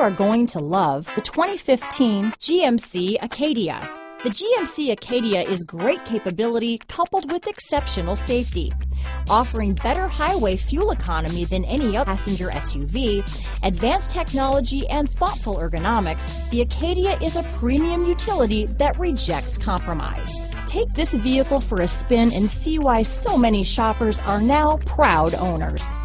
are going to love the 2015 GMC Acadia. The GMC Acadia is great capability coupled with exceptional safety. Offering better highway fuel economy than any other passenger SUV, advanced technology, and thoughtful ergonomics, the Acadia is a premium utility that rejects compromise. Take this vehicle for a spin and see why so many shoppers are now proud owners.